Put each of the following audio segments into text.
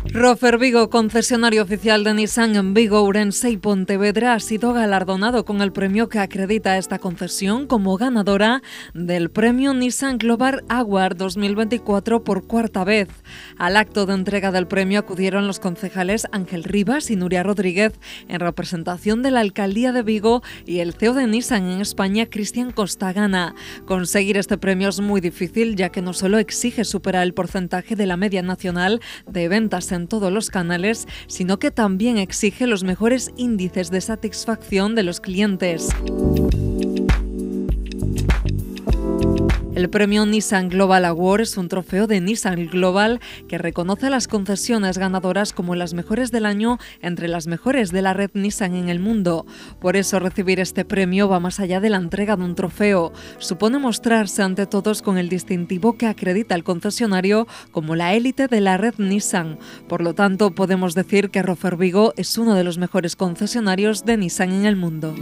Rofer Vigo, concesionario oficial de Nissan en Vigo, Ourense y Pontevedra, ha sido galardonado con el premio que acredita esta concesión como ganadora del premio Nissan Global Award 2024 por cuarta vez. Al acto de entrega del premio acudieron los concejales Ángel Rivas y Nuria Rodríguez en representación de la Alcaldía de Vigo y el CEO de Nissan en España, Cristian Costagana. Conseguir este premio es muy difícil, ya que no solo exige superar el porcentaje de la media nacional de ventas en todos los canales, sino que también exige los mejores índices de satisfacción de los clientes. El premio Nissan Global Award es un trofeo de Nissan Global que reconoce a las concesiones ganadoras como las mejores del año entre las mejores de la red Nissan en el mundo. Por eso recibir este premio va más allá de la entrega de un trofeo. Supone mostrarse ante todos con el distintivo que acredita al concesionario como la élite de la red Nissan. Por lo tanto, podemos decir que Rofer Vigo es uno de los mejores concesionarios de Nissan en el mundo.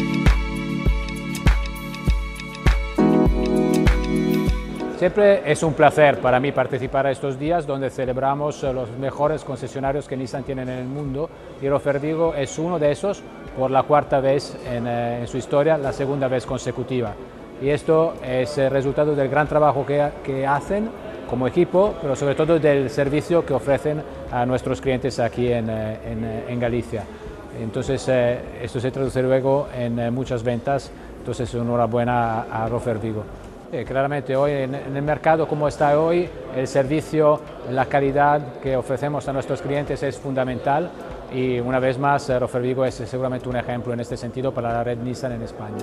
Siempre es un placer para mí participar a estos días donde celebramos los mejores concesionarios que Nissan tiene en el mundo, y Rofer Vigo es uno de esos por la cuarta vez en su historia, la segunda vez consecutiva. Y esto es el resultado del gran trabajo que hacen como equipo, pero sobre todo del servicio que ofrecen a nuestros clientes aquí en Galicia. Entonces esto se traduce luego en muchas ventas, entonces enhorabuena a Rofer Vigo. Claramente hoy en el mercado como está hoy, el servicio, la calidad que ofrecemos a nuestros clientes es fundamental, y una vez más Rofer Vigo es seguramente un ejemplo en este sentido para la red Nissan en España.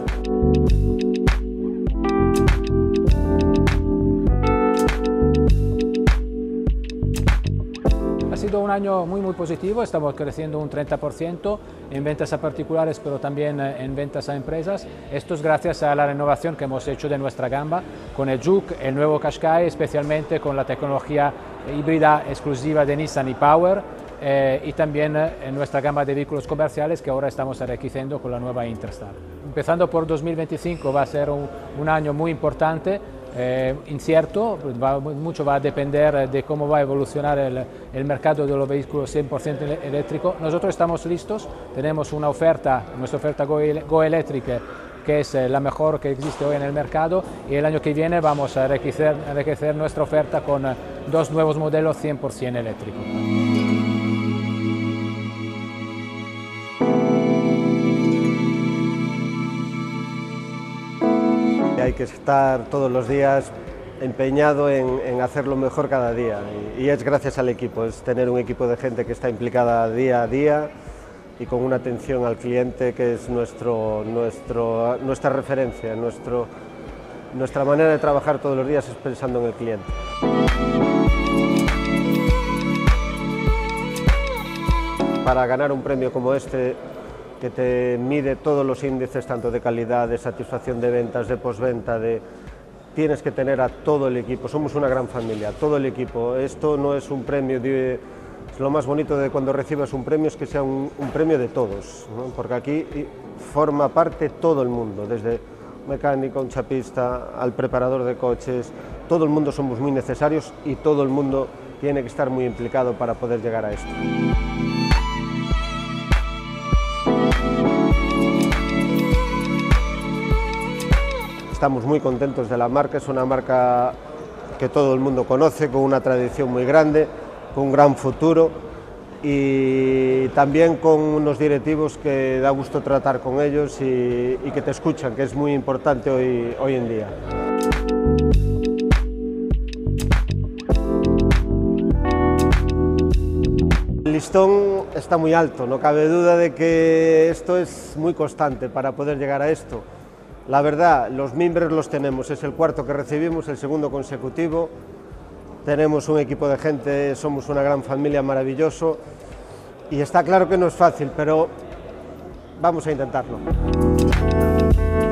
Ha sido un año muy positivo, estamos creciendo un 30% en ventas a particulares, pero también en ventas a empresas. Esto es gracias a la renovación que hemos hecho de nuestra gama con el Juke, el nuevo Qashqai, especialmente con la tecnología híbrida exclusiva de Nissan e-Power, y también en nuestra gama de vehículos comerciales que ahora estamos enriqueciendo con la nueva Interstar. Empezando por 2025 va a ser un año muy importante. Incierto, mucho va a depender de cómo va a evolucionar el mercado de los vehículos 100% eléctricos. Nosotros estamos listos, tenemos una oferta, nuestra oferta Go Electric, que es la mejor que existe hoy en el mercado, y el año que viene vamos a enriquecer nuestra oferta con dos nuevos modelos 100% eléctricos. Hay que estar todos los días empeñado en hacerlo mejor cada día, y es gracias al equipo, es tener un equipo de gente que está implicada día a día y con una atención al cliente que es nuestra referencia, nuestra manera de trabajar todos los días es pensando en el cliente. Para ganar un premio como este, que te mide todos los índices, tanto de calidad, de satisfacción de ventas, de postventa, tienes que tener a todo el equipo. Somos una gran familia, todo el equipo. Esto no es un premio, lo más bonito de cuando recibes un premio es que sea un premio de todos, ¿no? Porque aquí forma parte todo el mundo, desde mecánico, un chapista, al preparador de coches. Todo el mundo somos muy necesarios y todo el mundo tiene que estar muy implicado para poder llegar a esto. Estamos muy contentos de la marca, es una marca que todo el mundo conoce, con una tradición muy grande, con un gran futuro, y también con unos directivos que da gusto tratar con ellos y que te escuchan, que es muy importante hoy en día. El listón está muy alto, no cabe duda de que esto es muy constante para poder llegar a esto. La verdad, los mimbres los tenemos, es el cuarto que recibimos, el segundo consecutivo. Tenemos un equipo de gente, somos una gran familia, maravilloso, y está claro que no es fácil, pero vamos a intentarlo.